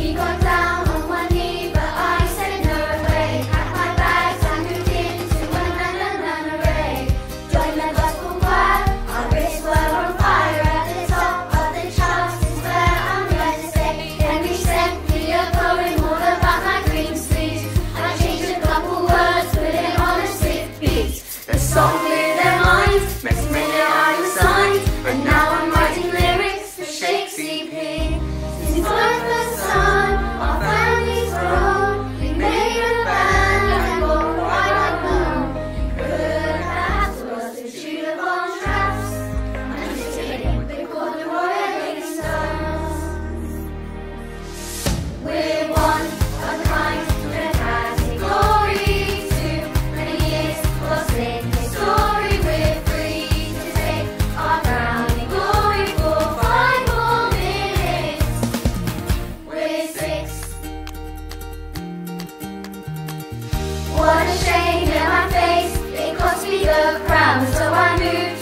He got down on one knee, but I sent her away. Packed my bags and moved into an array. Joined the gospel choir, our wrists were on fire. At the top of the charts is where I'm glad to say. Henry sent me a poem all about my green sleeves. I changed a couple words, put it on a sick beat. The song blew their minds, next minute I was signed, and now I'm writing lyrics for Shakes EP. Since birth the son, our family's grown. We made a band and got quite unknown. Good perhaps was to shoot upon traps, and to take they called the Rolling Stones. We're one of a kind with a category. Too many years lost in history. We're free to take our crowning glory for 5 more minutes. We're 6. What a shame, yeah, my face, it cost me the crown. So I moved